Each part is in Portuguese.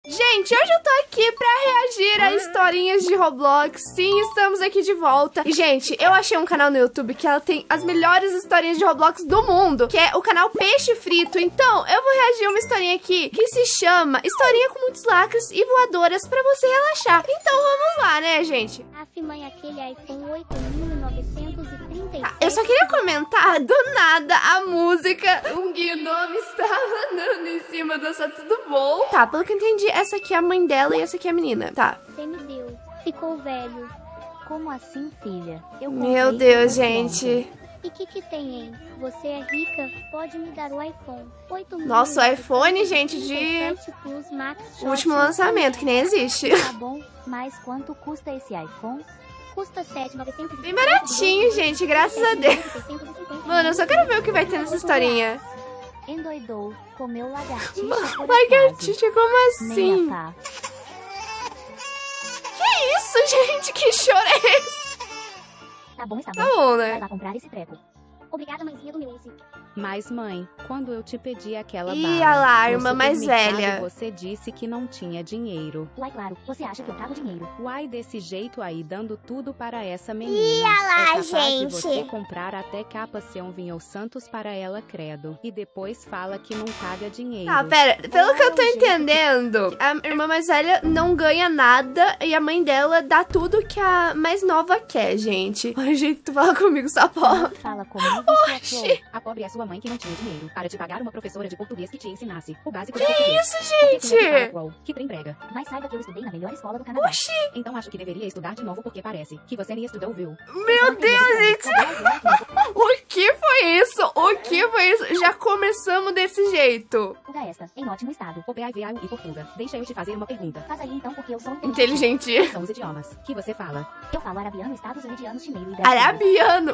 Gente, hoje eu tô aqui pra reagir a historinhas de Roblox. Sim, estamos aqui de volta. E, gente, eu achei um canal no YouTube que ela tem as melhores historinhas de Roblox do mundo, que é o canal Peixe Frito. Então, eu vou reagir a uma historinha aqui que se chama Historinha com muitos lacres e voadoras pra você relaxar. Então, vamos lá, né, gente? Mãe, aquele iPhone 8.937. Eu só queria comentar, do nada, a música. Um gnome estava andando em cima do Tá tudo bom? Tá, pelo que eu entendi, essa aqui é a mãe dela e essa aqui é a menina. Tá. Você me deu. Ficou velho. Como assim, filha? Meu Deus, gente. E que tem, hein? Você é rica? Pode me dar o iPhone. 8.000. Nossa, o iPhone, gente, de Plus Max último lançamento, que nem existe. Tá bom, mas quanto custa esse iPhone? Custa 7.900. Bem baratinho, gente, graças a Deus. Mano, eu só quero ver o que vai ter nessa historinha. Endoidou, comeu lagartixa. Lagartixa, como assim? Tá. Que isso, gente? Que choro é esse? Tá bom, Tá bom, Vai né? lá comprar esse treco. Obrigada, mãezinha do meu Uzi. Mas, mãe, quando eu te pedi aquela Ih, bala olha lá, a no irmã mais supermercado, velha. você disse que não tinha dinheiro. Uai, claro, você acha que eu trago dinheiro? Uai, desse jeito aí, dando tudo para essa menina. Ih, olha lá, é capaz gente. de você comprar até capa São Vinho Santos para ela, credo. E depois fala que não paga dinheiro. Tá, pera, pelo que eu tô Uai, gente. entendendo, a irmã mais velha não ganha nada e a mãe dela dá tudo que a mais nova quer, gente. Olha o jeito que tu fala comigo, Sapó. Fala comigo, sua flor. A pobre é sua mãe que não tinha dinheiro para te pagar uma professora de português que te ensinasse o básico Que de português. isso, Porque tu não fala gente? qual. Que trem brega. Mas saiba que eu estudei na melhor escola do Canadá. Oxi, Então acho que deveria estudar de novo porque parece que você nem estudou, viu? meu Deus, gente. O que foi isso? O que foi isso? Já começamos desse jeito. Fuga esta, em ótimo estado. O PAVA e Portuga. Deixa eu te fazer uma pergunta. Faz aí então, porque eu sou Inteligente. São os idiomas que você fala. Eu falo arabiano, Estados Unidos, chineiro e brasileiro. Arabiano.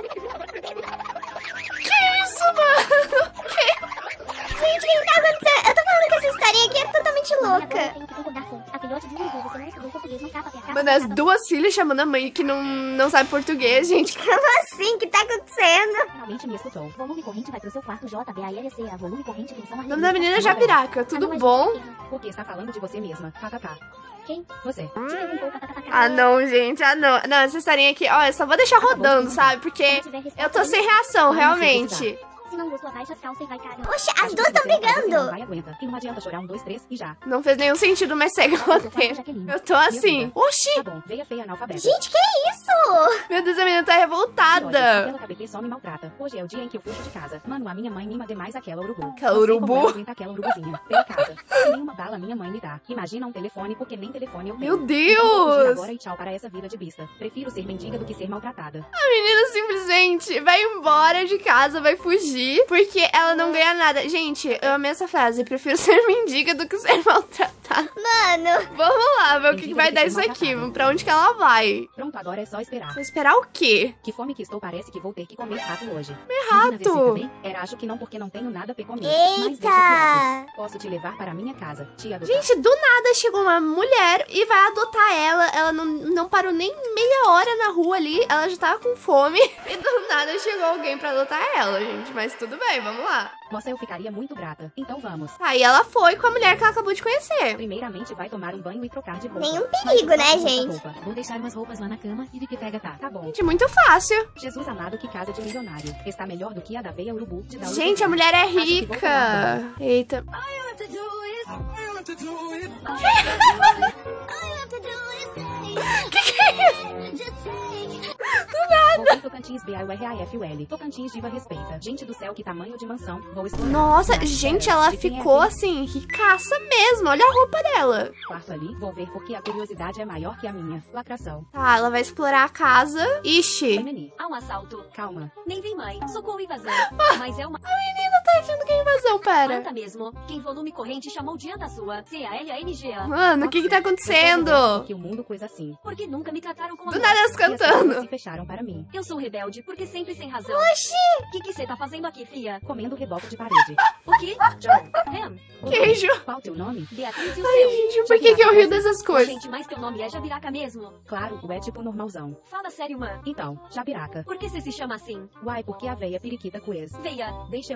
Que isso, mano? Gente, o que tá acontecendo? Eu tô falando que essa historinha aqui é totalmente Agora eu louca. tenho que concordar com a filhote de urubu. Você não estudou português, não capa, capa. Mano, as duas filhas chamando a mãe que não sabe português, gente. Como assim? O que tá acontecendo? Finalmente me escutou. Volume corrente vai pro seu quarto, JBALC. A volume corrente tensão O nome da menina é Japiraca. Tudo bom? Porque está falando de você mesma. KKK. Quem? Você. Te perguntou, kkk. Ah, não, gente. Ah, não. Não, essa historinha aqui, ó, eu só vou deixar rodando, sabe? Porque eu tô sem reação, realmente. Se não gostou, baixa as calças e vai, cara. Oxe, as Acho duas que estão você não brigando. vai aguenta. E não adianta chorar 1, 2, 3 e já. Não fez nenhum sentido, mas segue o roteiro. Eu tô assim. Oxi! Tá bom, veia feia analfabeta. Gente, que isso? Meu Deus, a menina tá Que ódio, revoltada. Aquela KBT só me maltrata. Hoje é o dia em que eu fujo de casa. Mano, a minha mãe mima demais aquela urubu. Aquela Não sei urubu? como ela aguenta aquela urubuzinha pela casa. Se nenhuma bala minha mãe me dá. Imagina um telefone, porque nem telefone eu tenho. Meu Então vou fugir Deus! agora e tchau para essa vida de bista. Prefiro ser mendiga do que ser maltratada. A menina simplesmente vai embora de casa, vai fugir, porque ela não ganha nada. Gente, eu amei essa frase. Prefiro ser mendiga do que ser maltratada. Mano, Vamos lá ver o que vai dar isso aqui. Pra onde que ela vai? Pronto, agora é só esperar. Vou esperar o quê? Que fome que estou, parece que vou ter que comer rato hoje. rato? Menina, vê se também. Era, acho que não, porque não tenho nada pra comer. Mas deixa quieto. eita. Posso te levar para minha casa, te adotar. Gente, do nada chegou uma mulher e vai adotar ela. Ela não parou nem meia hora na rua ali. Ela já tava com fome. E do nada chegou alguém pra adotar ela, gente. Mas tudo bem, vamos lá. Nossa, eu ficaria muito grata. Então vamos. Aí ela foi com a mulher que ela acabou de conhecer. Primeiramente vai tomar um banho e trocar de roupa. Nenhum Mas perigo, não né, faça muita gente? roupa. Vou deixar umas roupas lá na cama e de que pega tá bom. Gente, muito fácil. Jesus amado, que casa de milionário. Está melhor do que a da veia urubu de dar Gente, a mulher é rica. Eita. Que é isso? Voltei Tocantins BAURAFUL. Tocantins diva respeita. Gente do céu, que tamanho de mansão. Vou explorar. Nossa, Mas, gente, pera, ela de quem é ficou aqui? assim, ricaça mesmo. Olha a roupa dela. Quarto ali, vou ver porque a curiosidade é maior que a minha. Lacração. Tá, ela vai explorar a casa. Ixi. Femini. Há um assalto. Calma. Nem vi, mãe. Socorro, invasão. Mas é uma Tá achando que é invasão, pera. anta mesmo. Quem volume corrente chamou de anta sua. CALANGA. Mano, o que tá acontecendo? Que o mundo coisa assim. Porque nunca me trataram como Do mãe. nada elas E as pessoas cantando. se fecharam para mim. Eu sou rebelde, porque sempre sem razão. Oxi! Que você tá fazendo aqui, fia? Comendo reboque de parede. O quê? John. Ham. Queijo. Qual teu nome? Beatriz e o Ai, seu. gente, por que eu rio dessas coisas? Gente, mas teu nome é Jabiraca mesmo. Claro, o é tipo normalzão. Fala sério, mãe. Então, Jabiraca. Por que você se chama assim? Uai, porque a veia periquita quiz. Veia. Deixa eu te explicar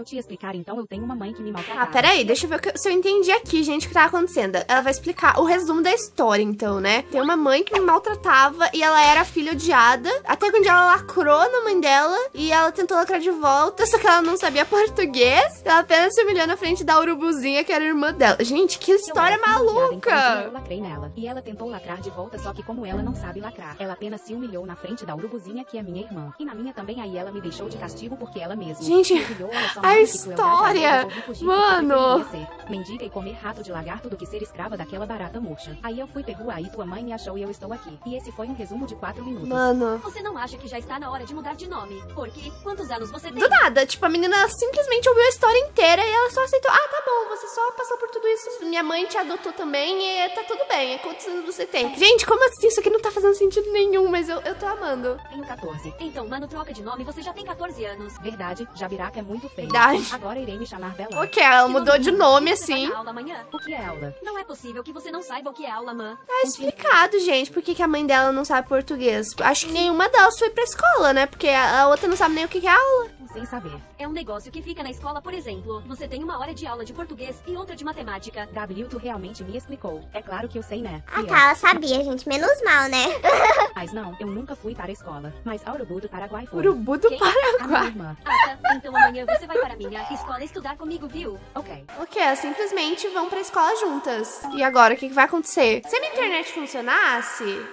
Cara, então eu tenho uma mãe que me maltratava. Ah, peraí, deixa eu ver se eu entendi aqui, gente, o que tá acontecendo. Ela vai explicar o resumo da história, então, né? Tem uma mãe que me maltratava e ela era filha odiada, até que um dia ela lacrou na mãe dela e ela tentou lacrar de volta, só que ela não sabia português. Ela apenas se humilhou na frente da urubuzinha, que era a irmã dela. Gente, que história maluca! Eu lacrei nela. E ela tentou lacrar de volta, só que como ela não sabe lacrar, ela apenas se humilhou na frente da urubuzinha, que é minha irmã. E na minha também, aí ela me deixou de castigo porque ela mesma. Gente, a história! Mano! Mendiga e comer rato de lagarto do que ser escrava daquela barata murcha. Aí eu fui, pegou aí tua mãe me achou e eu estou aqui. E esse foi um resumo de 4 minutos. Mano. Você não acha que já está na hora de mudar de nome? Porque quantos anos você tem? Do nada, tipo, a menina simplesmente ouviu a história inteira e ela só aceitou. Ah, tá bom, você só passou por tudo isso. Minha mãe te adotou também e tá tudo bem. Quantos anos você tem? Gente, como assim? Isso aqui não tá fazendo sentido nenhum, mas eu tô amando. Tenho 14. Então, mano, troca de nome, você já tem 14 anos. Verdade, Jabiraca é muito feio. Verdade. Agora irei me chamar Bela. Ok, ela mudou de nome, Você vai assim. na aula amanhã? O que é aula? Não é possível que você não saiba o que é aula, mãe. Tá explicado, gente, por que a mãe dela não sabe português. Acho que nenhuma delas foi pra escola, né? Porque a outra não sabe nem o que é aula. Sem saber. É um negócio que fica na escola, por exemplo. Você tem uma hora de aula de português e outra de matemática. W, tu realmente me explicou. É claro que eu sei, né? Ah, tá, ela sabia, gente. Menos mal, né? Mas não, eu nunca fui para a escola. Mas a Urubu do Paraguai foi. Urubu do Quem? A minha Paraguai. irmã. Ah, tá. Então amanhã você vai para a minha escola estudar comigo, viu? Ok. Ok, elas simplesmente vão pra escola juntas. E agora, o que vai acontecer? Se a minha internet funcionasse...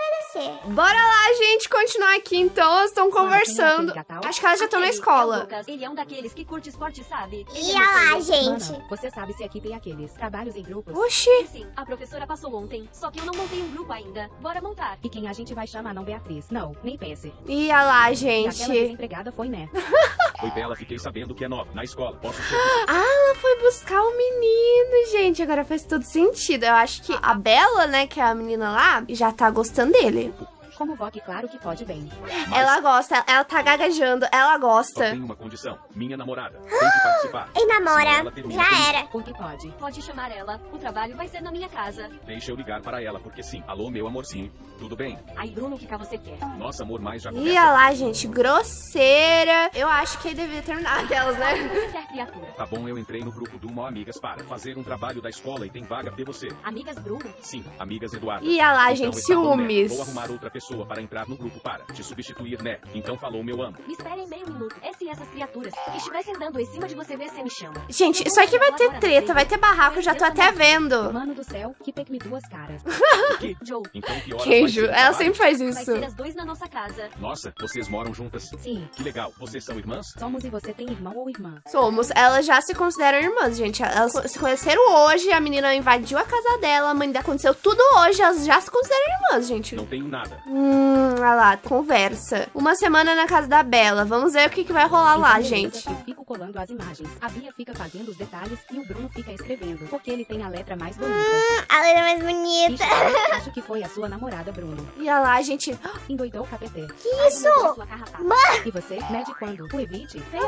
Bora lá, gente, continuar aqui, então. Elas estão conversando. Acho que elas já estão na Aquele escola. é o Lucas. Ele é um daqueles que curte esporte, sabe? Ele E é olha lá, muito gente. Mano, você sabe se aqui tem aqueles trabalhos em grupos? Oxi. feio. Sim, a professora passou ontem. Só que eu não montei um grupo ainda. Bora montar. E quem a gente vai chamar não Beatriz? Não, nem pense. E olha lá, E aquela gente. desempregada foi, né? Oi, Bela, fiquei sabendo que é nova na escola. Posso ser... Ah, ela foi buscar o menino, gente. Agora faz todo sentido. Eu acho que a Bela, né, que é a menina lá, já tá gostando dele. Como Vogue, claro que pode bem. Ela gosta, ela tá gaguejando, ela Só gosta. tem uma condição. Minha namorada tem que participar. E Senão namora. ela termina Já comigo. era. Porque pode. Pode chamar ela. O trabalho vai ser na minha casa. Deixa eu ligar para ela, porque sim. Alô, meu amorzinho. Tudo bem? Aí, Bruno, o que você quer? Nossa, amor, mais já E começa. olha lá, gente, grosseira. Eu acho que ele deveria terminar aquelas, né? Quer criatura. Tá bom, eu entrei no grupo do Mó Amigas para fazer um trabalho da escola e tem vaga pra você. Amigas, Bruno? Sim, amigas Eduardo. E olha lá, Então, gente, está bom, né? ciúmes. Vou arrumar outra pessoa para entrar no grupo para te substituir, né? Então falou, meu amo. Me esperem meio minuto. Se essas criaturas estivessem dando em cima de você, vê se me chama. Gente, isso aqui vai ter treta, vai ter barraco, eu já tô até vendo. Mano do céu, que pique-me duas caras. Que? Joe, Então que horas Queijo, vai ser o ela trabalho? sempre faz vai isso. ser as 2 na nossa casa. Nossa, vocês moram juntas? Sim, Que legal. Vocês são irmãs? somos e você tem irmão ou irmã? Somos, elas já se consideram irmãs, gente. Elas se conheceram hoje, a menina invadiu a casa dela, a mãe dela aconteceu tudo hoje, elas já se consideram irmãs, gente. Não tenho nada. Olha lá, conversa. Uma semana na casa da Bela, vamos ver o que vai rolar lá, Então, beleza, gente. Eu fico colando as imagens. A Bia fica fazendo os detalhes e o Bruno fica escrevendo. Porque ele tem a letra mais bonita. A letra mais bonita. Ixi, acho que foi a sua namorada, Bruno. E olha lá, gente, Endoidou o KPT. Isso? Sua carrapato. E você, mede quando? O Evite? ela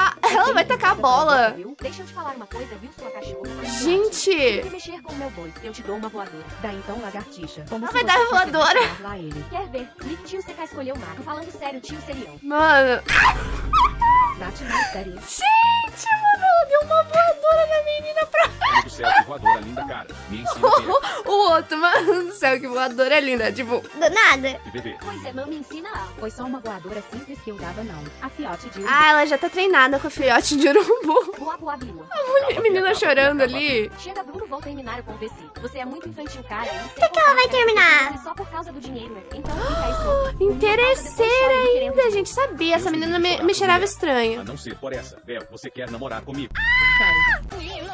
vai tacar a bola. Viu? Deixa eu te falar uma coisa, viu, sua cachorra? Gente, Se mexer com o meu boi, eu te dou uma voadora. Dá então lagartixa. Como Ela se vai dar você fosse voadora. matar lá ele. Quer ver? Nick, tio CK escolheu o mago. Falando sério, tio Serião. mano. Dá-te mais, sério. Gente, mano, ela deu uma voadora na menina pra... Meu do céu, que voadora linda, cara. Me ensina a ver. O outro, mano do céu, que voadora é linda. Tipo, Do nada. E bebê. Pois é, mãe, me ensina a. Foi só uma voadora simples que eu dava, não. A fiote de ah, ela já tá treinada com a filhote de urubu. Boa, boa, biua. A menina chorando ali. Chega, Bruno, vou terminar o conveci. Você é muito infantil, cara. Por que ela vai terminar? É só por causa do dinheiro. Então fica isso. Interesseira ainda, gente. Sabia, essa menina me cheirava estranho. A não ser por essa. Bel, você quer namorar comigo? Sério.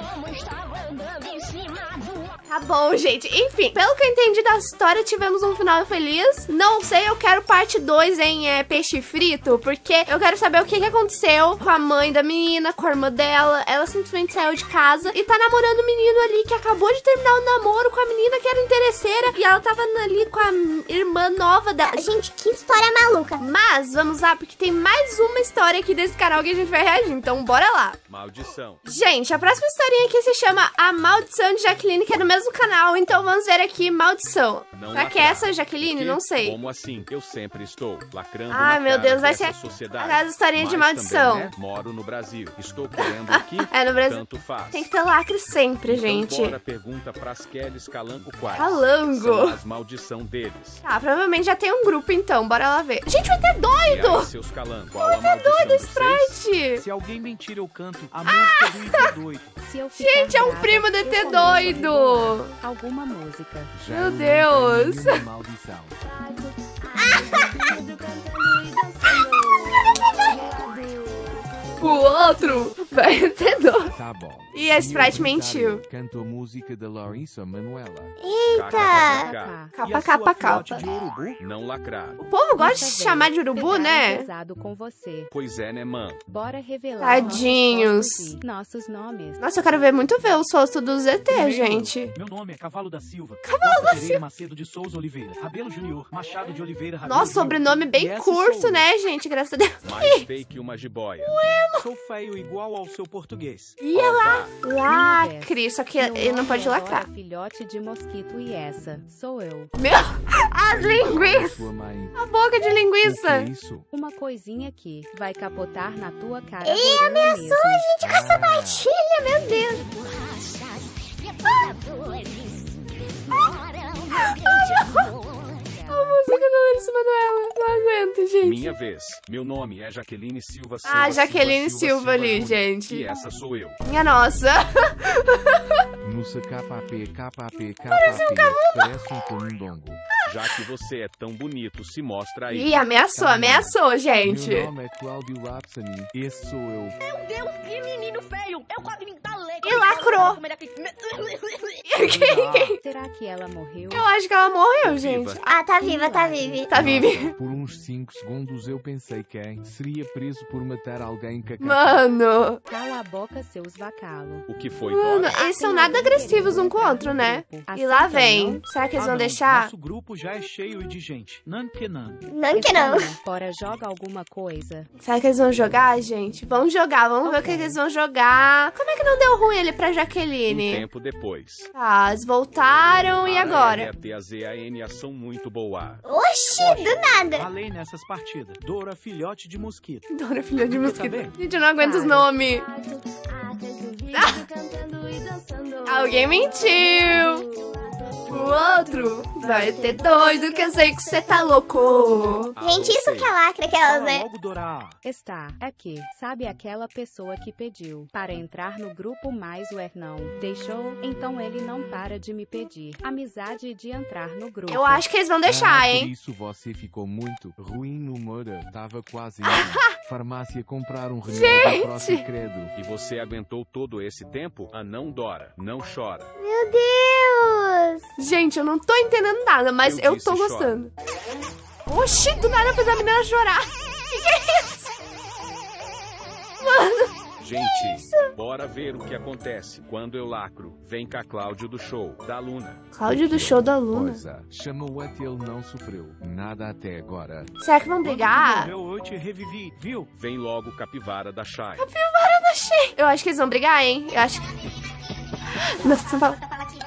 Tá bom, gente. Enfim, pelo que eu entendi da história, tivemos um final feliz. Não sei, eu quero parte 2 em peixe frito, porque eu quero saber o que aconteceu com a mãe da menina, com a irmã dela. Ela simplesmente saiu de casa e tá namorando o menino ali que acabou de terminar o namoro com a menina que era interesseira. E ela tava ali com a irmã nova dela. Gente, que história maluca. Mas vamos lá, porque tem mais uma história aqui desse canal que a gente vai reagir. Então bora lá. Maldição. Gente, a próxima historinha aqui se chama A Maldição de Jaqueline, que é do mesmo canal. Então vamos ver aqui, maldição. Será que é essa, Jaqueline? Não sei. Como assim? Eu sempre estou lacrando. Ai, meu Deus, vai ser sociedade. aquelas historinhas de maldição. Também, né? Moro no Brasil. Estou querendo aqui. É, no Brasil. Tanto faz. Tem que ter lacre sempre, Então, gente. Bora pergunta pras Kellys Calango quais. Calango. São as maldição deles. Tá, provavelmente já tem um grupo então, bora lá ver. Gente, vai ter doido! E aí, seus Calango, qual a maldição Doido, de vocês? Sprite! Se alguém mentir, eu canto a música do IT doido. Se eu ficar Gente, é um brava, primo do eu ET começo a doido! rebolar alguma música. Meu Deus! Maldição. O outro vai ter doido. Tá bom. E a Sprite mentiu. Cantou música da Larissa Manoela. Eita! KKKK. E a sua Capa, filhote capa. de urubu? Não lacrar. O povo gosta de Dessa se chamar de vez, urubu, pegaram né? pesado com você. Pois é, né, mano? Bora revelar Tadinhos. nossos rostos e nossos nomes. Nossa, eu quero ver muito ver os rostos dos ZT, gente. Meu nome é Cavalo da Silva. Cavalo da Silva. Macedo de Souza Oliveira. Rabelo Júnior. Machado de Oliveira. Rabelo Nossa, Júnior. sobrenome E bem essa curto, sou eu. né, gente? Graças a Deus. Mais feio que uma jiboia. Sou feio igual ao seu português. Ia lá. Vá. Lacre, só que Meu ele não nome pode é lacrar. Dora, filhote de mosquito, e essa sou eu. Meu, as linguiças. Sua mãe. A boca de O que linguiça. é isso? Uma coisinha que vai capotar na tua cara. Ih, ameaçou a gente com essa Ah, batilha, meu Deus. A música da Larissa Manoela. Não aguento, gente. Minha vez. Meu nome é Jaqueline Silva. Ah, Jaqueline Silva ali, Júnior. gente. E essa sou eu. Minha nossa. Nusa KP. Parece um camundongo. Já que você é tão bonito, se mostra aí. Ih, ameaçou, gente. Meu nome é Cláudio Lapsani. Esse sou eu. Meu Deus, que menino feio! Eu quase me entalei. E lacrou. Será que ela morreu? Eu acho que ela morreu, Tô gente. viva. Ah, tá viva, tá viva. Tá viva. Por uns 5 segundos eu pensei quem seria preso por matar alguém que Mano. Cala a boca, seus vacalos. O que foi, Mano, Dora? eles são nada agressivos um com o outro, né? E lá vem. Será que eles vão não. deixar? Nosso grupo já é cheio de gente. Nan que nan. Não que não. Bora, joga alguma coisa. Será que eles vão jogar, gente? Vamos jogar, vamos ver o que eles vão jogar. Como é que não deu ruim ele pra Um Jaqueline? tempo depois. Tá, eles voltaram e agora? A TAZAN são muito boa. Oxi, do nada. Falei nessas partidas. Dora, filhote de mosquito. Dora, filha de mosquito. bem? Gente, eu não aguento os nomes. Alguém mentiu. O outro vai ter doido que eu sei que você tá louco. Gente, isso que é lacre, aquelas, Fala né? logo, Dora. Está aqui. Sabe aquela pessoa que pediu para entrar no grupo, mas o não deixou? Então ele não para de me pedir amizade de entrar no grupo. Eu acho que eles vão deixar, Por hein? isso você ficou muito ruim no humor. Tava quase indo. Farmácia comprar um remédio próximo credo. E você aguentou todo esse tempo? Ah, não, Dora. Não chora. Meu Deus. Gente, eu não tô entendendo nada, mas eu disse tô chora. gostando. Oxi, do nada fez a menina chorar. Que é isso? Mano, Gente, bora ver o que acontece quando eu lacro. Vem cá, Cláudio do show, da Luna. Cláudio do show da Luna. Coisa. Chamou até ele não sofreu. Nada até agora. Será que vão Quando tu brigar? morreu, eu te revivi, viu? Vem logo, Capivara da Shai. Eu acho que eles vão brigar, hein? Eu acho que... Nossa, fala...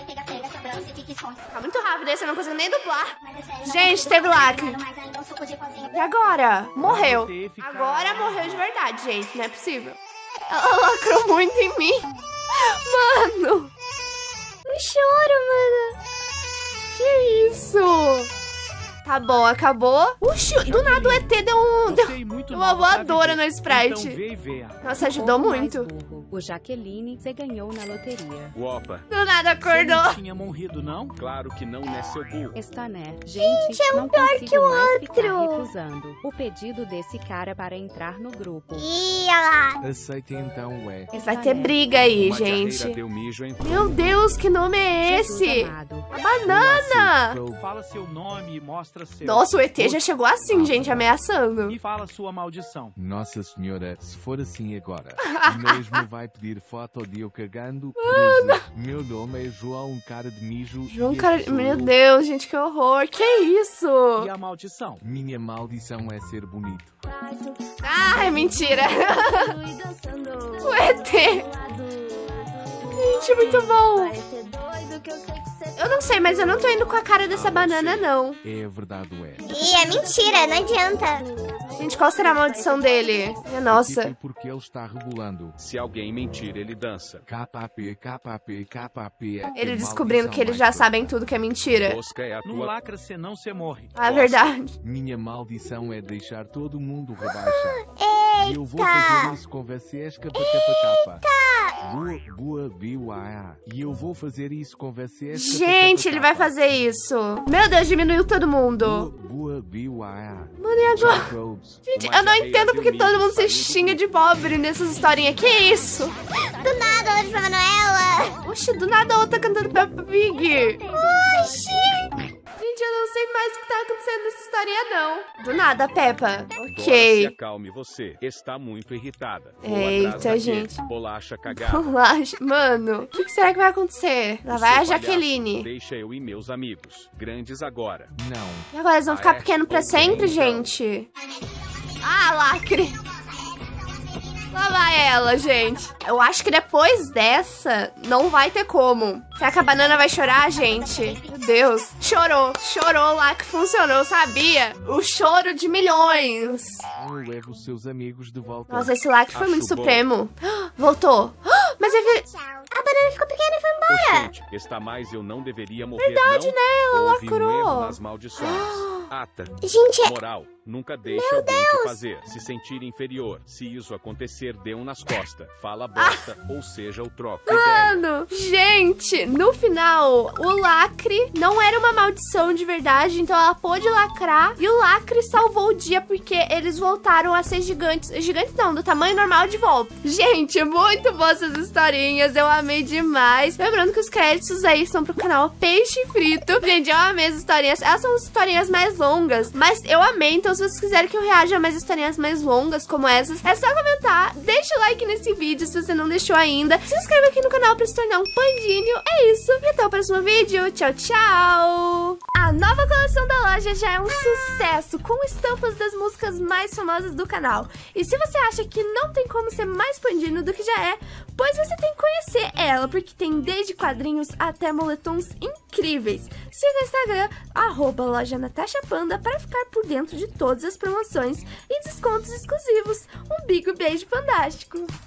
Tá muito rápido esse, eu não consigo nem dublar. Gente, teve lacre. E agora? Morreu. Agora morreu de verdade, gente. Não é possível. Ela lacrou muito em mim. Mano. O choro, mano. Que isso? Tá bom, acabou. Uxi, do nada o ET deu uma voadora no Sprite. Então vê e vê. Nossa, ajudou Pouco mais muito. burro. O Jaqueline, você ganhou na loteria. Opa, Do nada Você não acordou. tinha morrido, não? claro que não, né, seu burro? Está, né? Gente, é um não pior consigo que o mais ficar outro. recusando o pedido desse cara para entrar no grupo. Ih, olha lá. Aceita então, ué. Vai ter briga aí, Uma gente. carreira deu mijo em Meu Deus, que nome é Jesus esse? amado. A banana. Fala Fala seu nome e mostra seu. Nossa, o ET já chegou assim, gente, ameaçando. E fala sua maldição. Nossa senhora, se for assim agora, mesmo vai pedir foto de eu cagando. Cruza. Meu nome é João Cara de Mijo. João, e cara... esse sou Meu eu. Deus, gente, que horror. Que isso? E a maldição? Minha maldição é ser bonito. Ai, mentira. O ET. Gente, muito bom. Eu não sei, mas eu não tô indo com a cara dessa banana, não. É verdade, é. Ih, é mentira, não adianta. Gente, qual será a maldição dele? Minha nossa. Tipo porque ele está rebolando. Se alguém mentir, ele dança. KP, KP, KP. Ele descobrindo que eles já sabem tudo que é mentira. Mosca é a Não tua... lacra, senão você morre. Ah, é verdade. Minha maldição é deixar todo mundo rebaixar. E eu vou Eita. fazer isso com vocês, capa. Boa, e eu vou fazer isso com vocês. Gente, ele vai fazer isso. Meu Deus, diminuiu todo mundo. Boa, Mano, e agora? Gente, eu não entendo porque todo mundo se xinga de pobre nessas historinhas. Que isso? Do nada, Larissa Manoela. Oxi, do nada a outra cantando Peppa Pig. Oxi. Gente, eu não sei mais o que tá acontecendo nessa historinha, não. Do nada, Peppa. Dora, se Ok. acalme, você está muito irritada. Eita, gente. Bolacha cagada. Bolacha. Mano, o que será que vai acontecer? Lá vai a Seu palhaço, Jaqueline. Deixa eu e meus amigos. Grandes agora. Não. E agora eles vão ficar é? pequenos pra sempre, Então. gente? Ah, lacre. Lá vai ela, gente. Eu acho que depois dessa, não vai ter como. Será que a banana vai chorar, gente? Meu Deus. Chorou lá que funcionou, sabia? O choro de milhões. Eu levo seus amigos de volta. Nossa, esse lacre foi Acho muito bom. supremo. Voltou. Mas ele... A banana ficou pequena e foi embora. Gente, está mais eu não deveria morrer, Verdade, não? né? Ela Houve um erro lacrou. nas maldições. Ata. Gente, Moral, nunca deixe alguém te fazer se sentir inferior. Se isso acontecer, dê um nas costas. Fala bosta, ou seja, o troco. Ideia. Mano, gente, no final, o lacre não era uma maldição de verdade, então ela pôde lacrar e o lacre salvou o dia porque eles voltaram a ser gigantes. Gigantes não, do tamanho normal de volta. Gente, muito boas essas historinhas, eu amei demais. Lembrando que os créditos aí são pro canal Peixe Frito. Gente, eu amei as historinhas, elas são as historinhas mais longas, mas eu amei, então se vocês quiserem que eu reaja a mais historinhas mais longas como essas, é só comentar, deixa o like nesse vídeo se você não deixou ainda, se inscreve aqui no canal pra se tornar um pandinho, é isso, e até o próximo vídeo, tchau, tchau! A nova coleção da loja já é um sucesso, com estampas das músicas mais famosas do canal, e se você acha que não tem como ser mais pandinho do que já é, pois você tem que conhecer ela, porque tem desde quadrinhos até moletons incríveis. Siga o Instagram, @loja_NatashaPanda, para ficar por dentro de todas as promoções e descontos exclusivos. Um big beijo fantástico!